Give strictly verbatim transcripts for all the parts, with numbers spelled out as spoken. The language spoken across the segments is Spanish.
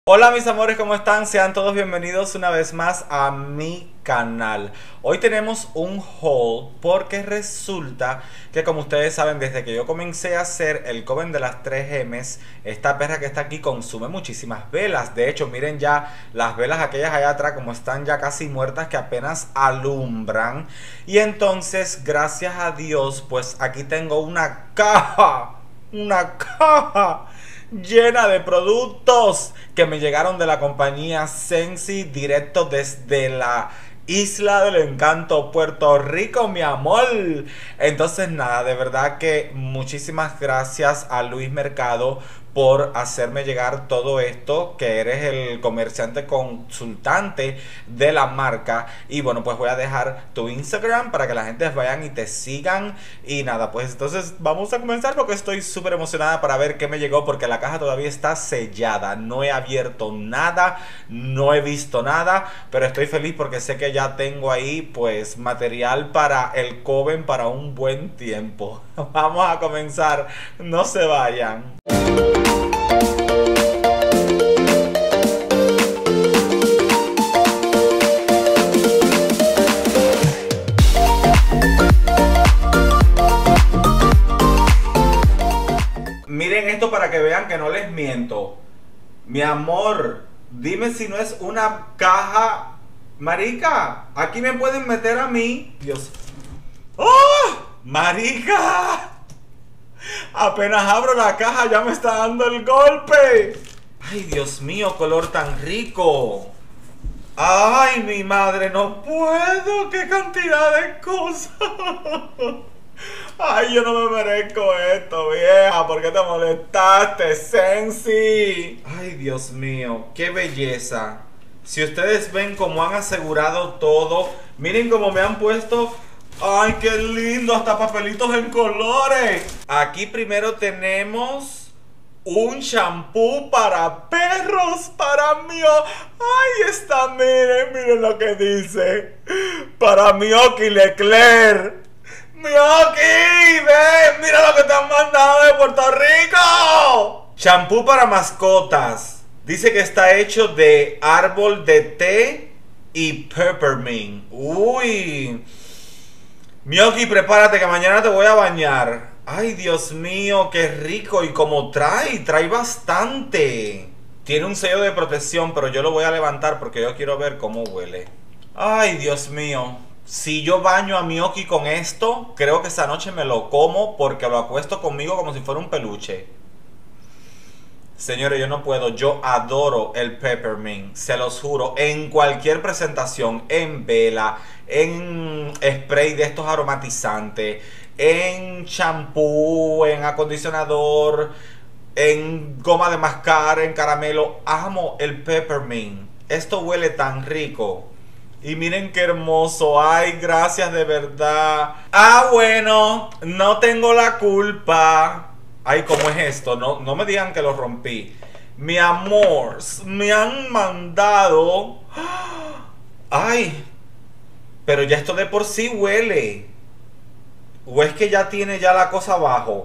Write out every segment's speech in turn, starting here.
Hola mis amores, ¿cómo están? Sean todos bienvenidos una vez más a mi canal. Hoy tenemos un haul porque resulta que, como ustedes saben, desde que yo comencé a hacer el coven de las tres gemas, esta perra que está aquí consume muchísimas velas. De hecho, miren ya las velas aquellas allá atrás como están ya casi muertas, que apenas alumbran. Y entonces, gracias a Dios, pues aquí tengo una caja, una caja llena de productos que me llegaron de la compañía Scentsy directo desde la Isla del Encanto, Puerto Rico, mi amor. Entonces nada, de verdad que muchísimas gracias a Luis Mercado por hacerme llegar todo esto, que eres el comerciante consultante de la marca. Y bueno, pues voy a dejar tu Instagram para que la gente vayan y te sigan. Y nada, pues entonces vamos a comenzar porque estoy súper emocionada para ver qué me llegó, porque la caja todavía está sellada. No he abierto nada, no he visto nada, pero estoy feliz porque sé que ya tengo ahí pues material para el coven para un buen tiempo. Vamos a comenzar, no se vayan. Miren esto para que vean que no les miento. Mi amor, dime si no es una caja. Marica, aquí me pueden meter a mí. Dios. ¡Oh! Marica. Apenas abro la caja ya me está dando el golpe. Ay, Dios mío, color tan rico. Ay, mi madre, no puedo. Qué cantidad de cosas. Ay, yo no me merezco esto, vieja. ¿Por qué te molestaste, Scentsy? Ay, Dios mío, qué belleza. Si ustedes ven cómo han asegurado todo, miren cómo me han puesto. Ay, qué lindo, hasta papelitos en colores. Aquí primero tenemos un shampoo para perros, para mí. Ay, está, miren, miren lo que dice. Para Mioki Leclerc. Mioki, ven, mira lo que te han mandado de Puerto Rico. Shampoo para mascotas. Dice que está hecho de árbol de té y peppermint. Uy. Mioki, prepárate que mañana te voy a bañar. Ay, Dios mío, qué rico. Y como trae, trae bastante. Tiene un sello de protección, pero yo lo voy a levantar porque yo quiero ver cómo huele. Ay, Dios mío. Si yo baño a Mioki con esto, creo que esa noche me lo como porque lo acuesto conmigo como si fuera un peluche. Señores, yo no puedo. Yo adoro el peppermint, se los juro. En cualquier presentación, en vela, en spray de estos aromatizantes, en champú, en acondicionador, en goma de mascar, en caramelo. Amo el peppermint. Esto huele tan rico. Y miren qué hermoso. Ay, gracias de verdad. Ah, bueno, no tengo la culpa. Ay, ¿cómo es esto? No, no me digan que lo rompí. Mi amor, me han mandado. Ay, pero ya esto de por sí huele. ¿O es que ya tiene ya la cosa abajo?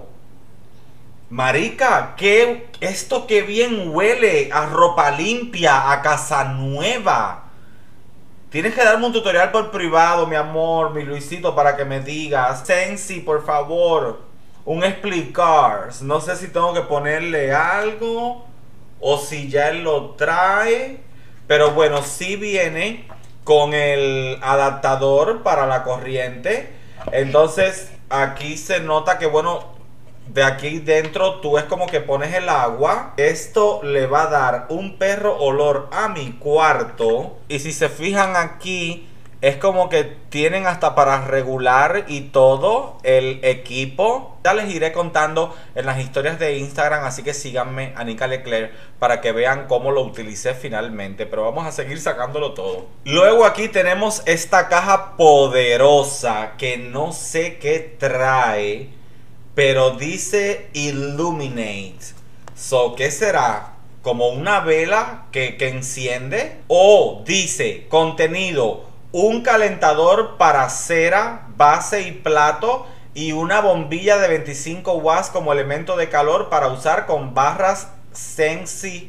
Marica, ¿qué? Esto que bien huele a ropa limpia, a casa nueva. Tienes que darme un tutorial por privado, mi amor, mi Luisito, para que me digas. Scentsy, por favor, un explicar. No sé si tengo que ponerle algo o si ya él lo trae. Pero bueno, sí viene con el adaptador para la corriente. Entonces aquí se nota que, bueno, de aquí dentro tú es como que pones el agua. Esto le va a dar un perro olor a mi cuarto. Y si se fijan aquí, es como que tienen hasta para regular y todo el equipo. Ya les iré contando en las historias de Instagram, así que síganme, Anika Leclerc, para que vean cómo lo utilicé finalmente. Pero vamos a seguir sacándolo todo. Luego aquí tenemos esta caja poderosa que no sé qué trae, pero dice Illuminate. So, ¿qué será? ¿Como una vela que, que enciende? O dice contenido: un calentador para cera, base y plato, y una bombilla de veinticinco watts como elemento de calor para usar con barras Scentsy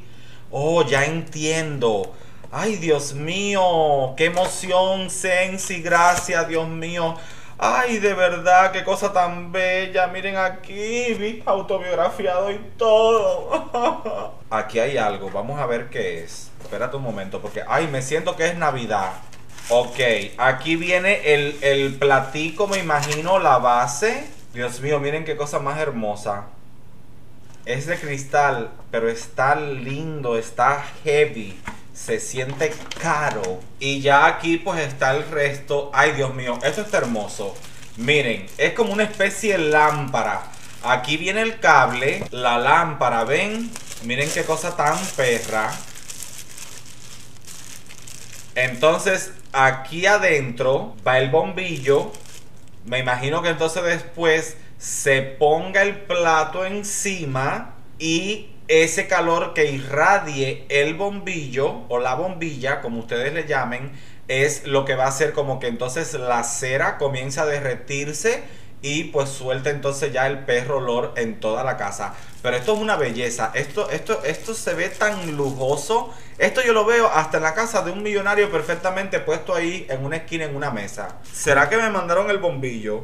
Oh, ya entiendo. Ay, Dios mío, qué emoción, Sensi, gracias, Dios mío. Ay, de verdad, qué cosa tan bella. Miren aquí, vi autobiografiado y todo. Aquí hay algo, vamos a ver qué es. Espérate un momento, porque, ay, me siento que es Navidad. Ok, aquí viene el, el platico, me imagino, la base. Dios mío, miren qué cosa más hermosa. Es de cristal, pero está lindo, está heavy. Se siente caro. Y ya aquí pues está el resto. Ay, Dios mío, esto está hermoso. Miren, es como una especie de lámpara. Aquí viene el cable, la lámpara, ¿ven? Miren qué cosa tan perra. Entonces, aquí adentro va el bombillo. Me imagino que entonces después se ponga el plato encima y ese calor que irradie el bombillo o la bombilla, como ustedes le llamen, es lo que va a hacer como que entonces la cera comienza a derretirse y pues suelta entonces ya el perro olor en toda la casa. Pero esto es una belleza, esto, esto, esto se ve tan lujoso. Esto yo lo veo hasta en la casa de un millonario perfectamente puesto ahí en una esquina en una mesa. ¿Será que me mandaron el bombillo?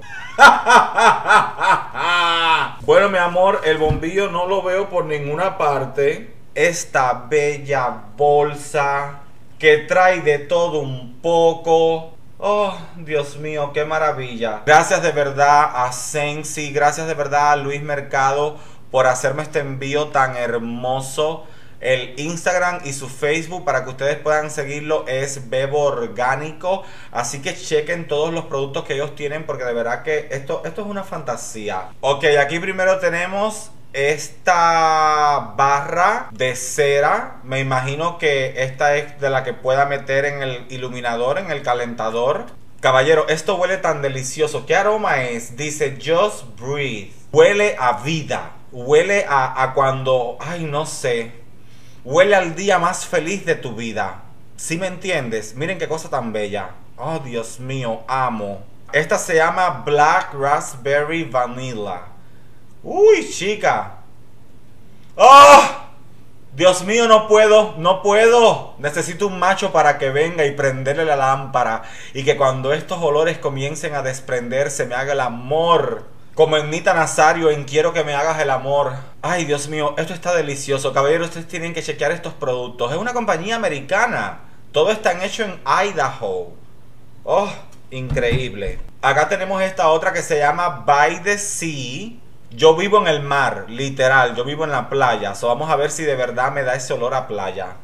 Bueno, mi amor, el bombillo no lo veo por ninguna parte. Esta bella bolsa que trae de todo un poco. Oh, Dios mío, qué maravilla. Gracias de verdad a Sensi, gracias de verdad a Luis Mercado por hacerme este envío tan hermoso. El Instagram y su Facebook para que ustedes puedan seguirlo es Bebo Orgánico. Así que chequen todos los productos que ellos tienen porque de verdad que esto, esto es una fantasía. Ok, aquí primero tenemos esta barra de cera. Me imagino que esta es de la que pueda meter en el iluminador, en el calentador. Caballero, esto huele tan delicioso. ¿Qué aroma es? Dice Just Breathe. Huele a vida. Huele a, a cuando... Ay, no sé. Huele al día más feliz de tu vida. ¿Sí me entiendes? Miren qué cosa tan bella. Oh, Dios mío, amo. Esta se llama Black Raspberry Vanilla. Uy, chica. ¡Oh! Dios mío, no puedo, no puedo. Necesito un macho para que venga y prenderle la lámpara. Y que cuando estos olores comiencen a desprenderse me haga el amor. Como en Nita Nazario en Quiero que me hagas el amor. Ay, Dios mío, esto está delicioso. Caballeros, ustedes tienen que chequear estos productos. Es una compañía americana. Todo está hecho en Idaho. Oh, increíble. Acá tenemos esta otra que se llama By the Sea. Yo vivo en el mar, literal. Yo vivo en la playa. So vamos a ver si de verdad me da ese olor a playa.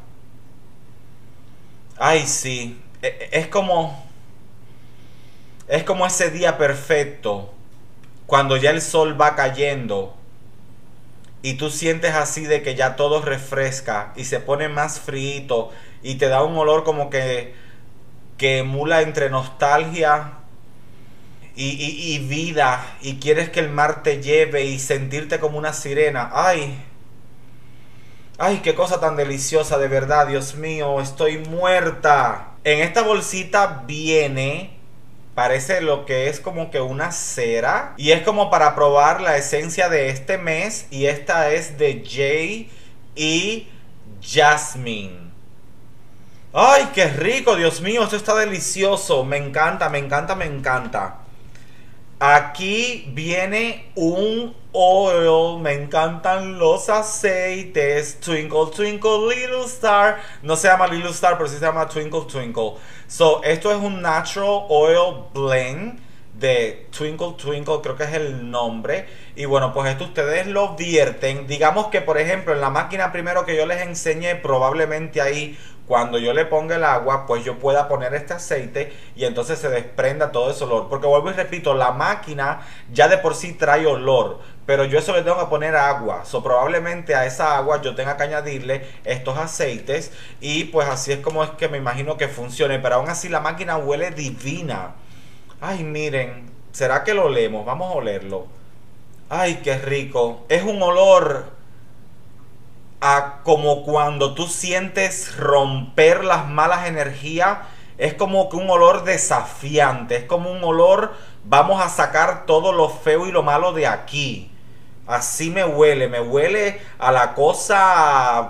Ay, sí. Es como... Es como ese día perfecto. Cuando ya el sol va cayendo y tú sientes así de que ya todo refresca y se pone más frío y te da un olor como que, que emula entre nostalgia y, y, y vida y quieres que el mar te lleve y sentirte como una sirena. Ay, ay, qué cosa tan deliciosa, de verdad, Dios mío, estoy muerta. En esta bolsita viene... Parece lo que es como que una cera. Y es como para probar la esencia de este mes. Y esta es de Jay y Jasmine. ¡Ay, qué rico! Dios mío, esto está delicioso. Me encanta, me encanta, me encanta. Aquí viene un oil. Me encantan los aceites. Twinkle, twinkle, little star. No se llama Little Star, pero sí se llama Twinkle, twinkle. So, esto es un Natural Oil Blend de Twinkle, twinkle. Creo que es el nombre. Y bueno, pues esto ustedes lo vierten. Digamos que, por ejemplo, en la máquina primero que yo les enseñé, probablemente ahí... Cuando yo le ponga el agua, pues yo pueda poner este aceite y entonces se desprenda todo ese olor. Porque vuelvo y repito, la máquina ya de por sí trae olor, pero yo eso le tengo que poner agua. So, probablemente a esa agua yo tenga que añadirle estos aceites y pues así es como es que me imagino que funcione. Pero aún así la máquina huele divina. Ay, miren, ¿será que lo olemos? Vamos a olerlo. Ay, qué rico. Es un olor... A como cuando tú sientes romper las malas energías, es como que un olor desafiante, es como un olor, vamos a sacar todo lo feo y lo malo de aquí. Así me huele, me huele a la cosa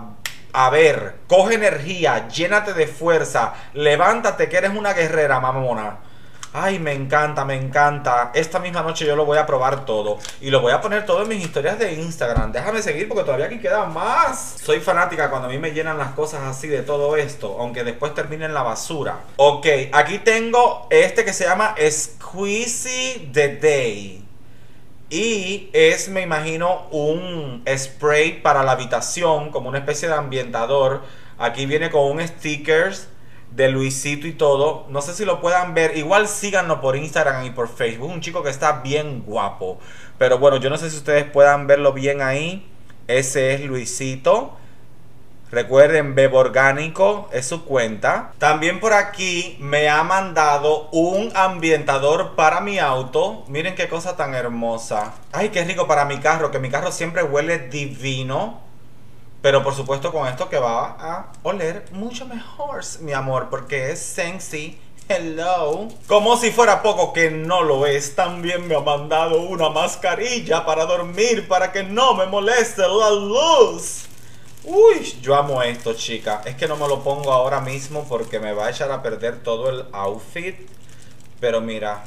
A ver, coge energía, llénate de fuerza, levántate que eres una guerrera, mamona. Ay, me encanta, me encanta. Esta misma noche yo lo voy a probar todo. Y lo voy a poner todo en mis historias de Instagram. Déjame seguir porque todavía aquí queda más. Soy fanática cuando a mí me llenan las cosas así de todo esto. Aunque después termine en la basura. Ok, aquí tengo este que se llama Squeezy the Day. Y es, me imagino, un spray para la habitación. Como una especie de ambientador. Aquí viene con un stickers de Luisito y todo. No sé si lo puedan ver. Igual síganlo por Instagram y por Facebook. Un chico que está bien guapo. Pero bueno, yo no sé si ustedes puedan verlo bien ahí. Ese es Luisito. Recuerden, Bebo Orgánico es su cuenta. También por aquí me ha mandado un ambientador para mi auto. Miren qué cosa tan hermosa. Ay, qué rico para mi carro. Que mi carro siempre huele divino. Pero por supuesto con esto que va a oler mucho mejor, mi amor, porque es Scentsy. Hello. Como si fuera poco, que no lo es, también me ha mandado una mascarilla para dormir, para que no me moleste la luz. Uy, yo amo esto, chica. Es que no me lo pongo ahora mismo porque me va a echar a perder todo el outfit. Pero mira.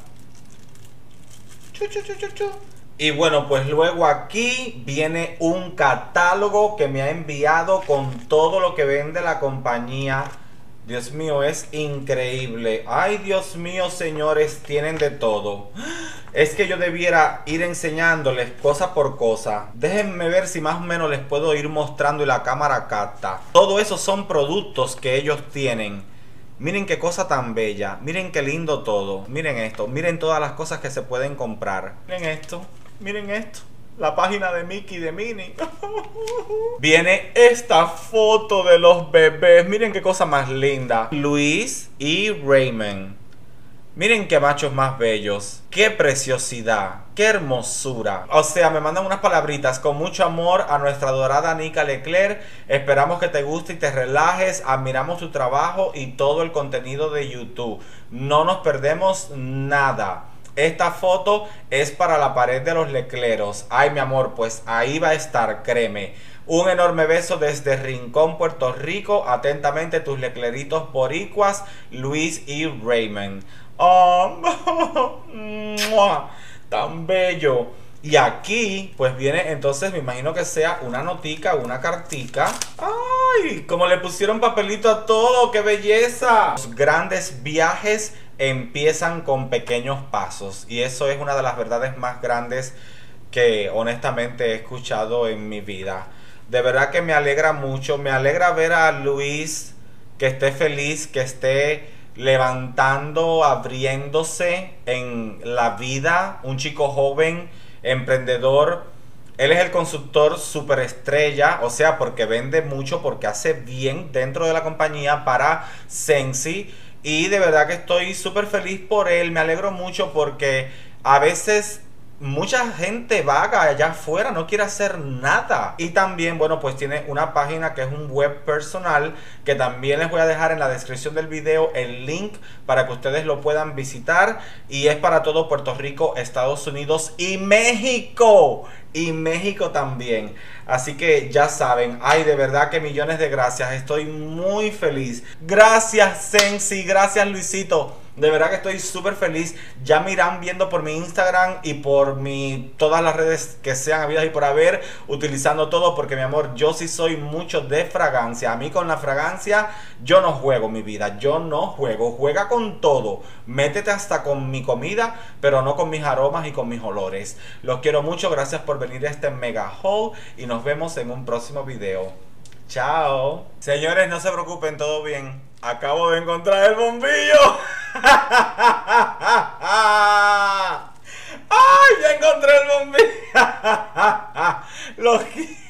Chu, chu, chu, chu, chu. Y bueno, pues luego aquí viene un catálogo que me ha enviado con todo lo que vende la compañía. Dios mío, es increíble. Ay, Dios mío, señores, tienen de todo. Es que yo debiera ir enseñándoles cosa por cosa. Déjenme ver si más o menos les puedo ir mostrando y la cámara capta. Todo eso son productos que ellos tienen. Miren qué cosa tan bella. Miren qué lindo todo. Miren esto. Miren todas las cosas que se pueden comprar. Miren esto. Miren esto. La página de Mickey y de Minnie. Viene esta foto de los bebés. Miren qué cosa más linda. Luis y Raymond. Miren qué machos más bellos. Qué preciosidad. Qué hermosura. O sea, me mandan unas palabritas con mucho amor a nuestra adorada Nika Leclerc. Esperamos que te guste y te relajes. Admiramos tu trabajo y todo el contenido de YouTube. No nos perdemos nada. Esta foto es para la pared de los Lecleros. Ay, mi amor, pues ahí va a estar, créeme. Un enorme beso desde Rincón, Puerto Rico. Atentamente tus lecleritos boricuas, Luis y Raymond. Oh, tan bello. Y aquí pues viene, entonces me imagino que sea una notica, una cartica. Ay, como le pusieron papelito a todo, qué belleza. Los grandes viajes empiezan con pequeños pasos. Y eso es una de las verdades más grandes que honestamente he escuchado en mi vida. De verdad que me alegra mucho. Me alegra ver a Luis que esté feliz, que esté levantando, abriéndose en la vida. Un chico joven, emprendedor. Él es el constructor superestrella, o sea, porque vende mucho, porque hace bien dentro de la compañía para Scentsy. Y de verdad que estoy súper feliz por él. Me alegro mucho porque a veces mucha gente vaga allá afuera, no quiere hacer nada. Y también, bueno, pues tiene una página que es un web personal, que también les voy a dejar en la descripción del video el link para que ustedes lo puedan visitar. Y es para todo Puerto Rico, Estados Unidos y México. Y México también. Así que ya saben, ay, de verdad que millones de gracias. Estoy muy feliz. Gracias, Scentsy. Gracias, Luisito. De verdad que estoy súper feliz. Ya me irán viendo por mi Instagram y por mi todas las redes que sean habidas y por haber, utilizando todo, porque mi amor, yo sí soy mucho de fragancia. A mí con la fragancia yo no juego, mi vida. Yo no juego. Juega con todo. Métete hasta con mi comida, pero no con mis aromas y con mis olores. Los quiero mucho. Gracias por venir a este mega haul y nos vemos en un próximo video. Chao. Señores, no se preocupen, todo bien. Acabo de encontrar el bombillo. ¡Ay! Ya encontré el bombillo. Lo